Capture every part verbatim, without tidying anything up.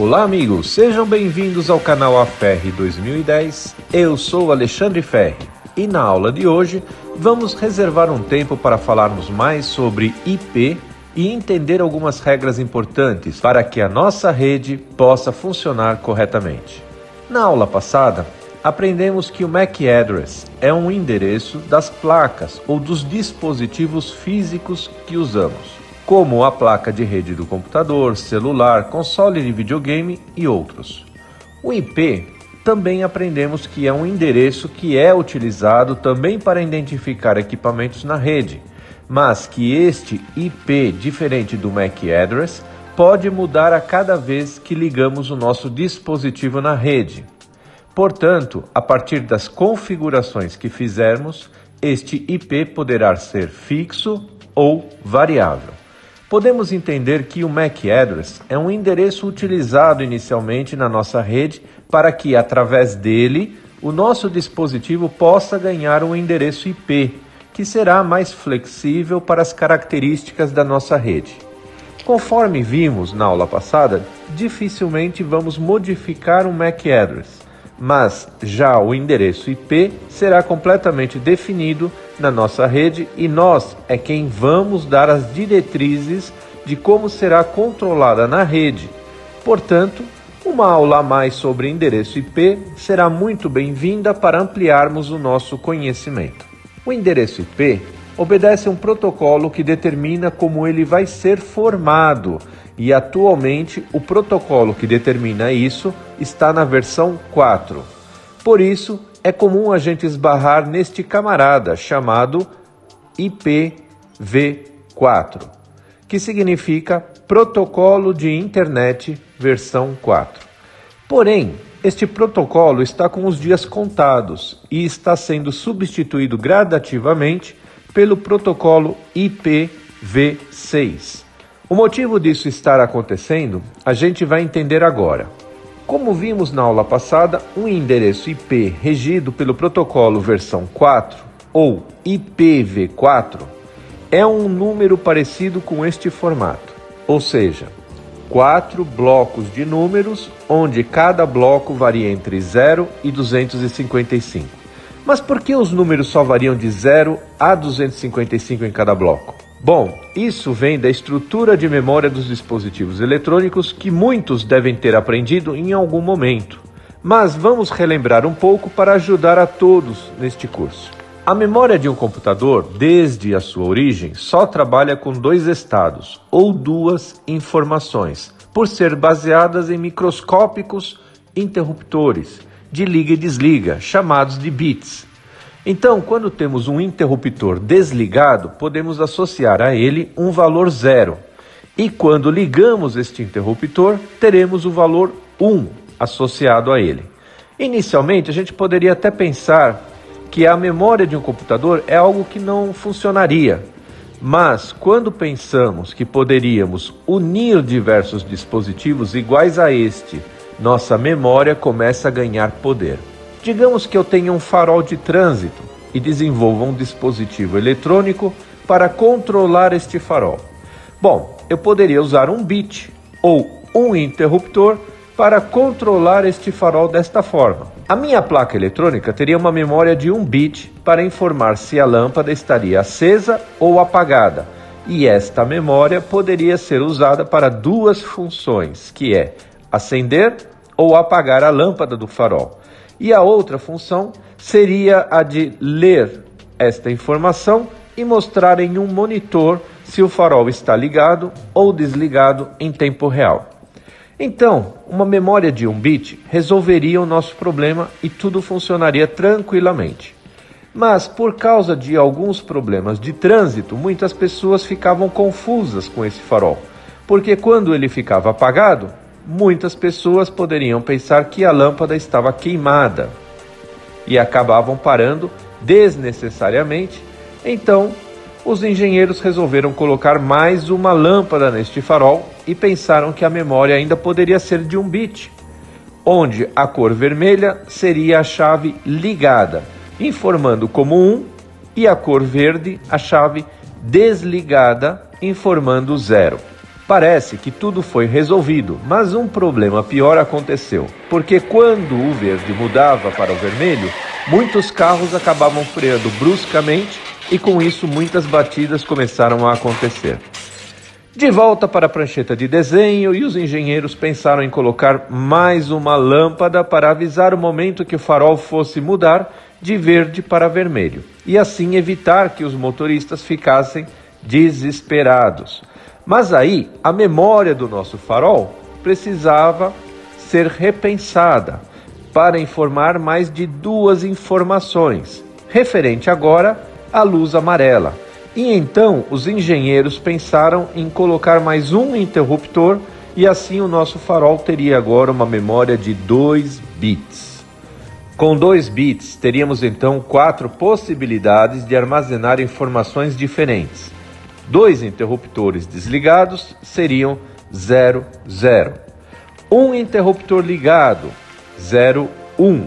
Olá amigos, sejam bem-vindos ao canal A Ferri dois mil e dez, eu sou Alexandre Ferri e na aula de hoje vamos reservar um tempo para falarmos mais sobre I P e entender algumas regras importantes para que a nossa rede possa funcionar corretamente. Na aula passada, aprendemos que o M A C address é um endereço das placas ou dos dispositivos físicos que usamos, como a placa de rede do computador, celular, console de videogame e outros. O I P também aprendemos que é um endereço que é utilizado também para identificar equipamentos na rede, mas que este I P, diferente do M A C address, pode mudar a cada vez que ligamos o nosso dispositivo na rede. Portanto, a partir das configurações que fizermos, este I P poderá ser fixo ou variável. Podemos entender que o M A C address é um endereço utilizado inicialmente na nossa rede para que, através dele, o nosso dispositivo possa ganhar um endereço I P, que será mais flexível para as características da nossa rede. Conforme vimos na aula passada, dificilmente vamos modificar um M A C address, mas já o endereço I P será completamente definido na nossa rede e nós é quem vamos dar as diretrizes de como será controlada na rede. Portanto, uma aula a mais sobre endereço I P será muito bem-vinda para ampliarmos o nosso conhecimento. O endereço I P obedece a um protocolo que determina como ele vai ser formado e atualmente o protocolo que determina isso está na versão quatro. Por isso, é comum a gente esbarrar neste camarada chamado I P v quatro, que significa Protocolo de Internet versão quatro. Porém, este protocolo está com os dias contados e está sendo substituído gradativamente pelo protocolo I P v seis. O motivo disso estar acontecendo, a gente vai entender agora. Como vimos na aula passada, um endereço I P regido pelo protocolo versão quatro, ou I P v quatro, é um número parecido com este formato, ou seja, quatro blocos de números, onde cada bloco varia entre zero e duzentos e cinquenta e cinco. Mas por que os números só variam de zero a duzentos e cinquenta e cinco em cada bloco? Bom, isso vem da estrutura de memória dos dispositivos eletrônicos que muitos devem ter aprendido em algum momento. Mas vamos relembrar um pouco para ajudar a todos neste curso. A memória de um computador, desde a sua origem, só trabalha com dois estados, ou duas informações, por ser baseadas em microscópicos interruptores de liga e desliga, chamados de bits. Então, quando temos um interruptor desligado, podemos associar a ele um valor zero. E quando ligamos este interruptor, teremos o valor um associado a ele. Inicialmente, a gente poderia até pensar que a memória de um computador é algo que não funcionaria. Mas, quando pensamos que poderíamos unir diversos dispositivos iguais a este, nossa memória começa a ganhar poder. Digamos que eu tenha um farol de trânsito e desenvolva um dispositivo eletrônico para controlar este farol. Bom, eu poderia usar um bit ou um interruptor para controlar este farol desta forma. A minha placa eletrônica teria uma memória de um bit para informar se a lâmpada estaria acesa ou apagada, e esta memória poderia ser usada para duas funções, que é acender ou apagar a lâmpada do farol. E a outra função seria a de ler esta informação e mostrar em um monitor se o farol está ligado ou desligado em tempo real. Então, uma memória de um bit resolveria o nosso problema e tudo funcionaria tranquilamente. Mas, por causa de alguns problemas de trânsito, muitas pessoas ficavam confusas com esse farol, porque quando ele ficava apagado, muitas pessoas poderiam pensar que a lâmpada estava queimada e acabavam parando desnecessariamente. Então, os engenheiros resolveram colocar mais uma lâmpada neste farol e pensaram que a memória ainda poderia ser de um bit, onde a cor vermelha seria a chave ligada, informando como um, e a cor verde a chave desligada, informando zero. Parece que tudo foi resolvido, mas um problema pior aconteceu, porque quando o verde mudava para o vermelho, muitos carros acabavam freando bruscamente e com isso muitas batidas começaram a acontecer. De volta para a prancheta de desenho, e os engenheiros pensaram em colocar mais uma lâmpada para avisar o momento que o farol fosse mudar de verde para vermelho, e assim evitar que os motoristas ficassem desesperados. Mas aí, a memória do nosso farol precisava ser repensada para informar mais de duas informações, referente agora à luz amarela. E então, os engenheiros pensaram em colocar mais um interruptor e assim o nosso farol teria agora uma memória de dois bits. Com dois bits, teríamos então quatro possibilidades de armazenar informações diferentes. Dois interruptores desligados seriam zero, zero. Um interruptor ligado, zero, um.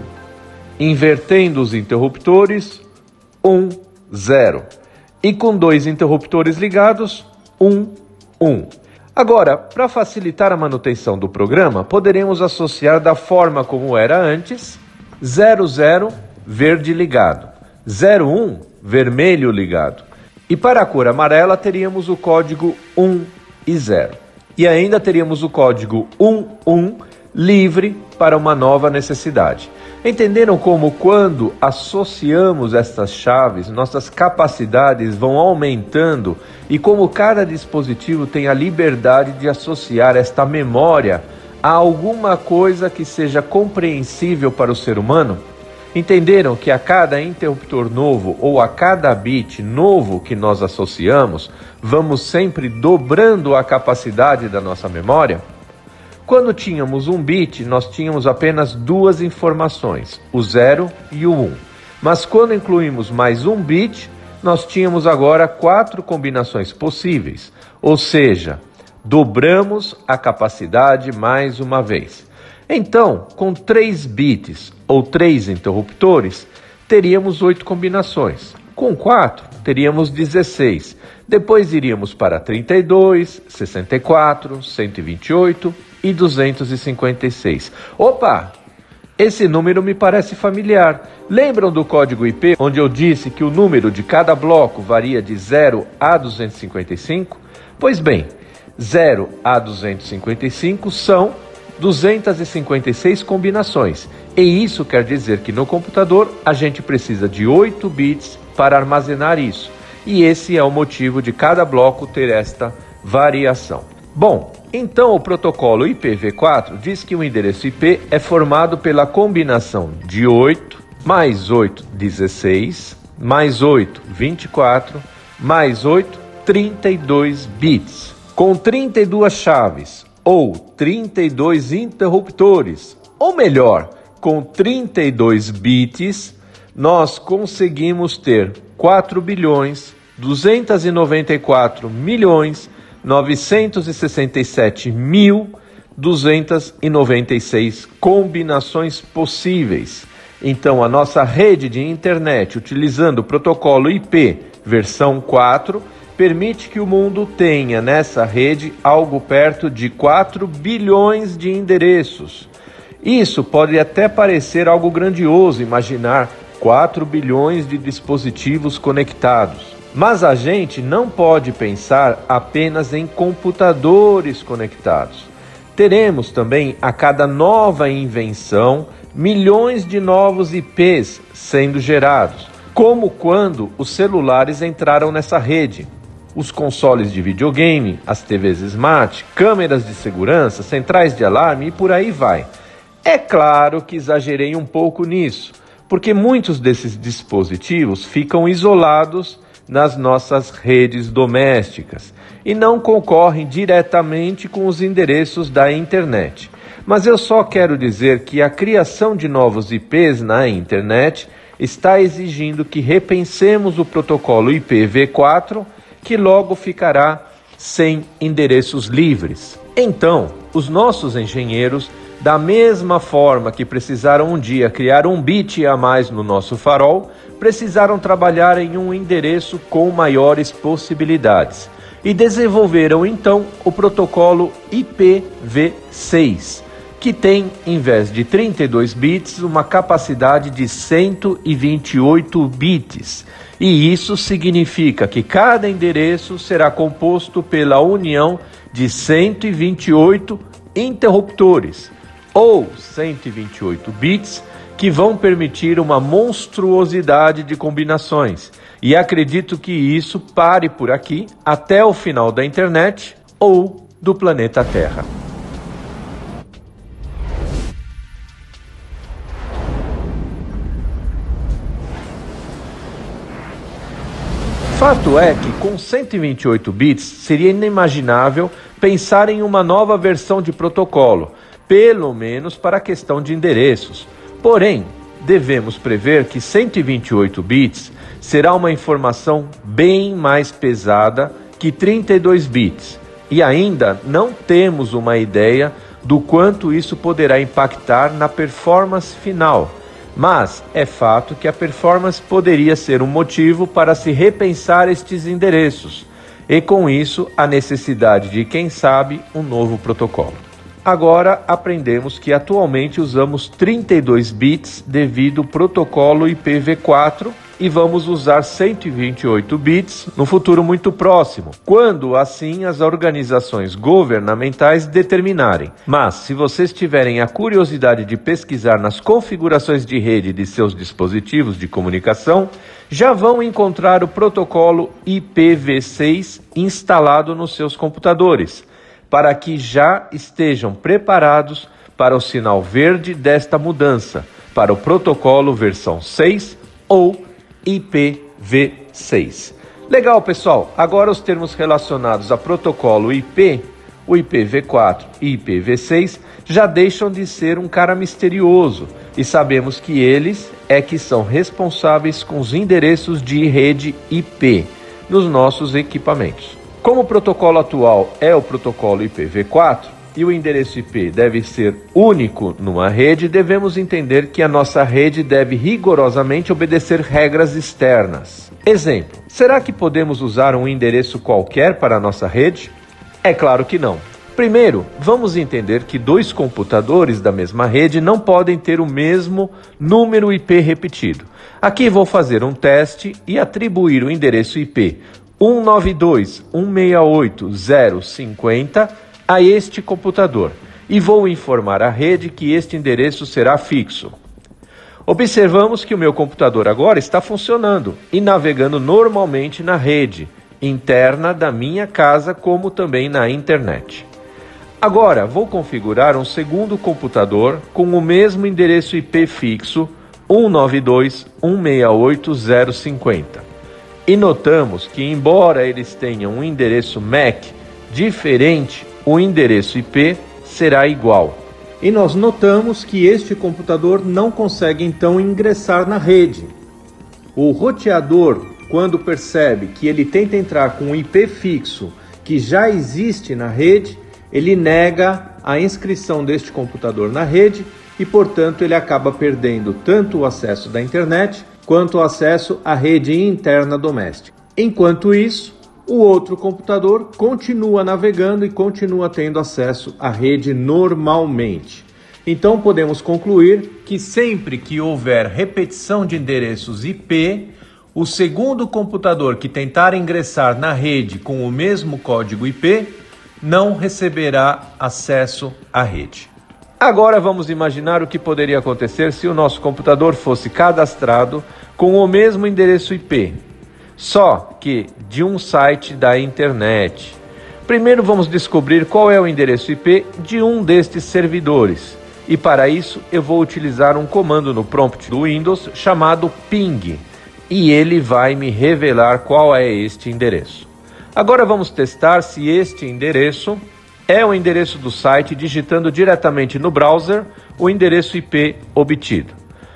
Invertendo os interruptores, um, zero. E com dois interruptores ligados, um, um. Agora, para facilitar a manutenção do programa, poderemos associar da forma como era antes, zero, zero, verde ligado, zero, um, vermelho ligado. E para a cor amarela teríamos o código um e zero. E ainda teríamos o código um, um livre para uma nova necessidade. Entenderam como quando associamos estas chaves, nossas capacidades vão aumentando e como cada dispositivo tem a liberdade de associar esta memória a alguma coisa que seja compreensível para o ser humano? Entenderam que a cada interruptor novo ou a cada bit novo que nós associamos, vamos sempre dobrando a capacidade da nossa memória? Quando tínhamos um bit, nós tínhamos apenas duas informações, o zero e o um. Mas quando incluímos mais um bit, nós tínhamos agora quatro combinações possíveis, ou seja, dobramos a capacidade mais uma vez. Então, com três bits ou três interruptores, teríamos oito combinações. Com quatro, teríamos dezesseis. Depois iríamos para trinta e dois, sessenta e quatro, cento e vinte e oito e duzentos e cinquenta e seis. Opa! Esse número me parece familiar. Lembram do código I P, onde eu disse que o número de cada bloco varia de zero a duzentos e cinquenta e cinco? Pois bem, zero a duzentos e cinquenta e cinco são duzentas e cinquenta e seis combinações. E isso quer dizer que no computador a gente precisa de oito bits para armazenar isso. E esse é o motivo de cada bloco ter esta variação. Bom, então o protocolo I P v quatro diz que o endereço I P é formado pela combinação de oito, mais oito, dezesseis, mais oito, vinte e quatro, mais oito, trinta e dois bits. Com trinta e duas chaves, ou trinta e dois interruptores, ou melhor, com trinta e dois bits, nós conseguimos ter quatro bilhões, duzentos e noventa e quatro milhões, novecentos e sessenta e sete mil, duzentos e noventa e seis combinações possíveis. Então, a nossa rede de internet, utilizando o protocolo I P versão quatro, permite que o mundo tenha nessa rede algo perto de quatro bilhões de endereços. Isso pode até parecer algo grandioso, imaginar quatro bilhões de dispositivos conectados. Mas a gente não pode pensar apenas em computadores conectados. Teremos também, a cada nova invenção, milhões de novos I Ps sendo gerados, como quando os celulares entraram nessa rede. Os consoles de videogame, as T Vs Smart, câmeras de segurança, centrais de alarme e por aí vai. É claro que exagerei um pouco nisso, porque muitos desses dispositivos ficam isolados nas nossas redes domésticas e não concorrem diretamente com os endereços da internet. Mas eu só quero dizer que a criação de novos I Ps na internet está exigindo que repensemos o protocolo I P v quatro, que logo ficará sem endereços livres. Então, os nossos engenheiros, da mesma forma que precisaram um dia criar um bit a mais no nosso farol, precisaram trabalhar em um endereço com maiores possibilidades. e desenvolveram então o protocolo I P v seis, que tem, em vez de trinta e dois bits, uma capacidade de cento e vinte e oito bits. E isso significa que cada endereço será composto pela união de cento e vinte e oito interruptores, ou cento e vinte e oito bits, que vão permitir uma monstruosidade de combinações. E acredito que isso pare por aqui até o final da internet ou do planeta Terra. Fato é que com cento e vinte e oito bits seria inimaginável pensar em uma nova versão de protocolo, pelo menos para a questão de endereços. Porém, devemos prever que cento e vinte e oito bits será uma informação bem mais pesada que trinta e dois bits, e ainda não temos uma ideia do quanto isso poderá impactar na performance final. Mas é fato que a performance poderia ser um motivo para se repensar estes endereços, e com isso a necessidade de, quem sabe, um novo protocolo. Agora aprendemos que atualmente usamos trinta e dois bits devido ao protocolo I P v quatro e vamos usar cento e vinte e oito bits no futuro muito próximo, quando assim as organizações governamentais determinarem. Mas se vocês tiverem a curiosidade de pesquisar nas configurações de rede de seus dispositivos de comunicação, já vão encontrar o protocolo I P v seis instalado nos seus computadores, para que já estejam preparados para o sinal verde desta mudança, para o protocolo versão seis ou I P v seis. Legal, pessoal, agora os termos relacionados a protocolo I P, o I P v quatro e I P v seis, já deixam de ser um cara misterioso e sabemos que eles é que são responsáveis com os endereços de rede I P nos nossos equipamentos. Como o protocolo atual é o protocolo I P v quatro e o endereço I P deve ser único numa rede, devemos entender que a nossa rede deve rigorosamente obedecer regras externas. Exemplo, será que podemos usar um endereço qualquer para a nossa rede? É claro que não. Primeiro, vamos entender que dois computadores da mesma rede não podem ter o mesmo número I P repetido. Aqui vou fazer um teste e atribuir o endereço I P um nove dois ponto um seis oito ponto zero cinco zero a este computador e vou informar a rede que este endereço será fixo. Observamos que o meu computador agora está funcionando e navegando normalmente na rede interna da minha casa, como também na internet. Agora vou configurar um segundo computador com o mesmo endereço I P fixo um nove dois ponto um seis oito ponto zero cinco zero. E notamos que, embora eles tenham um endereço M A C diferente, o endereço I P será igual. E nós notamos que este computador não consegue então ingressar na rede. O roteador, quando percebe que ele tenta entrar com um I P fixo que já existe na rede, ele nega a inscrição deste computador na rede e, portanto, ele acaba perdendo tanto o acesso da internet quanto o acesso à rede interna doméstica. Enquanto isso, o outro computador continua navegando e continua tendo acesso à rede normalmente. Então podemos concluir que sempre que houver repetição de endereços I P, o segundo computador que tentar ingressar na rede com o mesmo código I P não receberá acesso à rede. Agora vamos imaginar o que poderia acontecer se o nosso computador fosse cadastrado com o mesmo endereço I P, só que de um site da internet. Primeiro vamos descobrir qual é o endereço I P de um destes servidores, e para isso eu vou utilizar um comando no prompt do Windows chamado ping, e ele vai me revelar qual é este endereço. Agora vamos testar se este endereço é o endereço do site, digitando diretamente no browser o endereço I P obtido.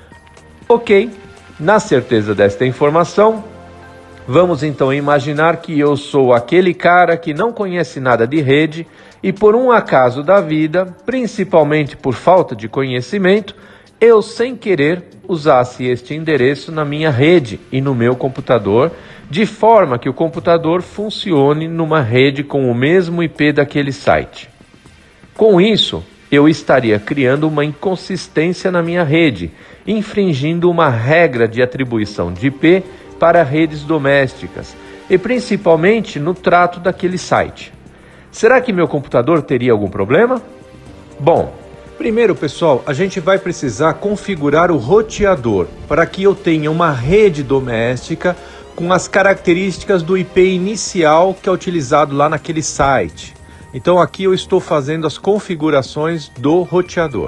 Ok, na certeza desta informação, vamos então imaginar que eu sou aquele cara que não conhece nada de rede e, por um acaso da vida, principalmente por falta de conhecimento, eu sem querer usasse este endereço na minha rede e no meu computador, de forma que o computador funcione numa rede com o mesmo I P daquele site. Com isso, eu estaria criando uma inconsistência na minha rede, infringindo uma regra de atribuição de I P para redes domésticas e principalmente no trato daquele site. Será que meu computador teria algum problema? Bom, primeiro, pessoal, a gente vai precisar configurar o roteador para que eu tenha uma rede doméstica com as características do I P inicial que é utilizado lá naquele site. Então aqui eu estou fazendo as configurações do roteador.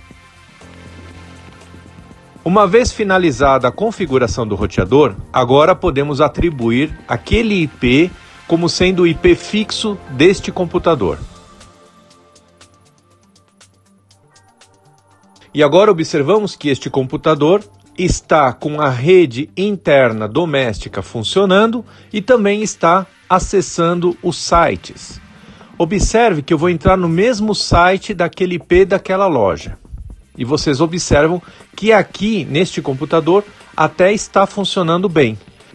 Uma vez finalizada a configuração do roteador, agora podemos atribuir aquele I P como sendo o I P fixo deste computador. E agora observamos que este computador está com a rede interna doméstica funcionando e também está acessando os sites. Observe que eu vou entrar no mesmo site daquele I P daquela loja. E vocês observam que aqui neste computador até está funcionando bem.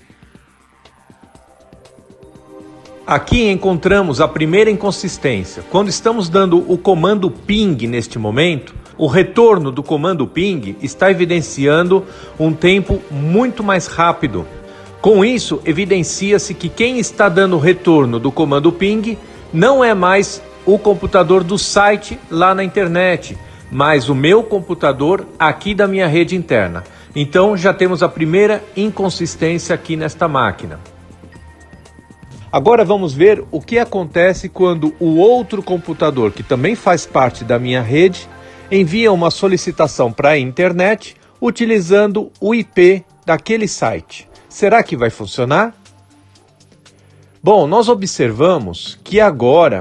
Aqui encontramos a primeira inconsistência. Quando estamos dando o comando ping neste momento, o retorno do comando ping está evidenciando um tempo muito mais rápido. Com isso, evidencia-se que quem está dando o retorno do comando ping não é mais o computador do site lá na internet, mas o meu computador aqui da minha rede interna. Então já temos a primeira inconsistência aqui nesta máquina. Agora vamos ver o que acontece quando o outro computador, que também faz parte da minha rede, envia uma solicitação para a internet utilizando o I P daquele site. Será que vai funcionar? Bom, nós observamos que agora,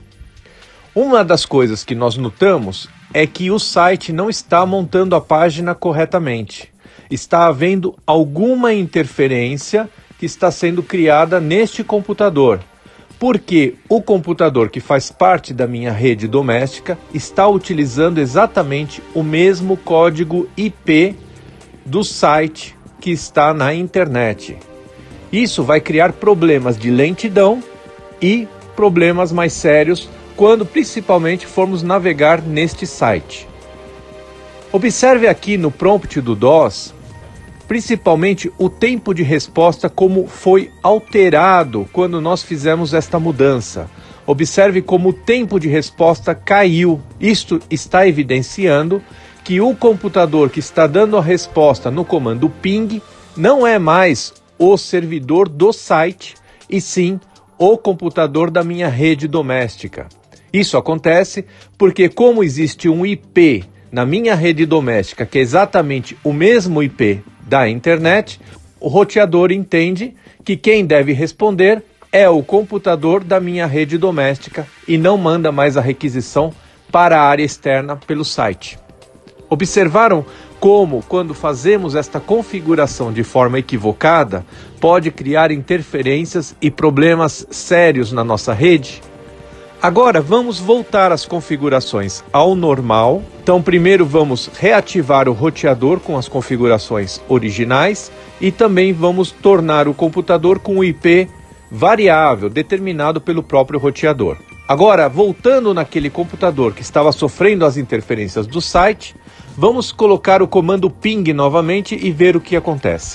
uma das coisas que nós notamos é que o site não está montando a página corretamente. Está havendo alguma interferência que está sendo criada neste computador, porque o computador que faz parte da minha rede doméstica está utilizando exatamente o mesmo código I P do site que está na internet. Isso vai criar problemas de lentidão e problemas mais sérios quando principalmente formos navegar neste site. Observe aqui no prompt do DOS, principalmente o tempo de resposta como foi alterado quando nós fizemos esta mudança. Observe como o tempo de resposta caiu. Isto está evidenciando que o computador que está dando a resposta no comando ping não é mais o servidor do site, e sim o computador da minha rede doméstica. Isso acontece porque, como existe um I P na minha rede doméstica que é exatamente o mesmo I P da internet, o roteador entende que quem deve responder é o computador da minha rede doméstica e não manda mais a requisição para a área externa pelo site. Observaram como, quando fazemos esta configuração de forma equivocada, pode criar interferências e problemas sérios na nossa rede? Agora vamos voltar as configurações ao normal. Então primeiro vamos reativar o roteador com as configurações originais e também vamos tornar o computador com o I P variável determinado pelo próprio roteador. Agora, voltando naquele computador que estava sofrendo as interferências do site, vamos colocar o comando ping novamente e ver o que acontece.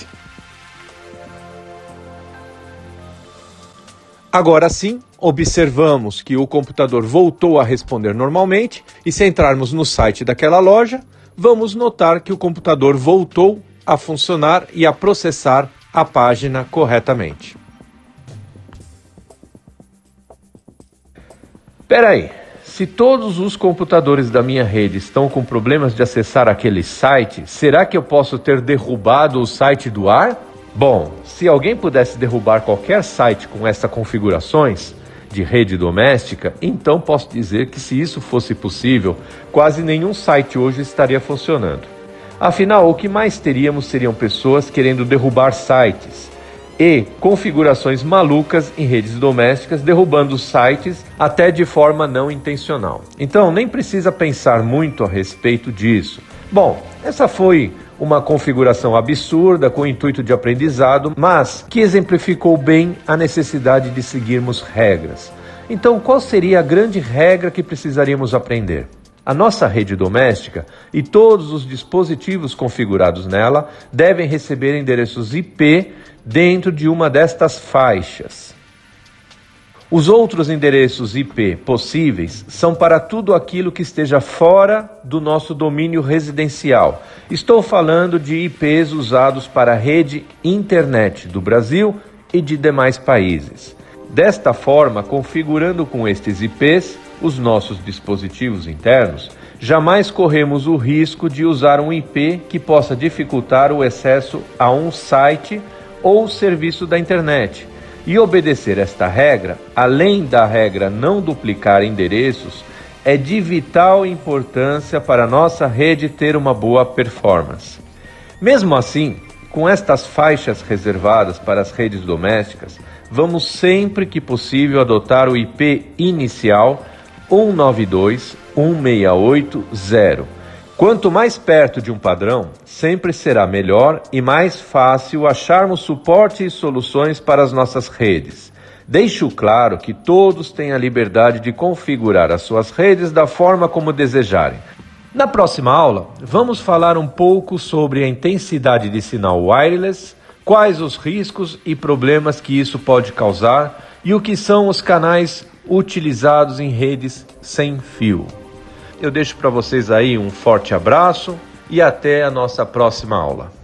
Agora sim, observamos que o computador voltou a responder normalmente e se entrarmos no site daquela loja, vamos notar que o computador voltou a funcionar e a processar a página corretamente. Espera aí, se todos os computadores da minha rede estão com problemas de acessar aquele site, será que eu posso ter derrubado o site do ar? Bom, se alguém pudesse derrubar qualquer site com essas configurações de rede doméstica, então posso dizer que se isso fosse possível, quase nenhum site hoje estaria funcionando. Afinal, o que mais teríamos seriam pessoas querendo derrubar sites e configurações malucas em redes domésticas, derrubando sites até de forma não intencional. Então, nem precisa pensar muito a respeito disso. Bom, essa foi uma configuração absurda com o intuito de aprendizado, mas que exemplificou bem a necessidade de seguirmos regras. Então, qual seria a grande regra que precisaríamos aprender? A nossa rede doméstica e todos os dispositivos configurados nela devem receber endereços I P dentro de uma destas faixas. Os outros endereços I P possíveis são para tudo aquilo que esteja fora do nosso domínio residencial. Estou falando de I Ps usados para a rede internet do Brasil e de demais países. Desta forma, configurando com estes I Ps os nossos dispositivos internos, jamais corremos o risco de usar um I P que possa dificultar o acesso a um site ou serviço da internet. E obedecer esta regra, além da regra não duplicar endereços, é de vital importância para a nossa rede ter uma boa performance. Mesmo assim, com estas faixas reservadas para as redes domésticas, vamos sempre que possível adotar o I P inicial um nove dois ponto um seis oito ponto zero. Quanto mais perto de um padrão, sempre será melhor e mais fácil acharmos suporte e soluções para as nossas redes. Deixo claro que todos têm a liberdade de configurar as suas redes da forma como desejarem. Na próxima aula, vamos falar um pouco sobre a intensidade de sinal wireless, quais os riscos e problemas que isso pode causar e o que são os canais utilizados em redes sem fio. Eu deixo para vocês aí um forte abraço e até a nossa próxima aula.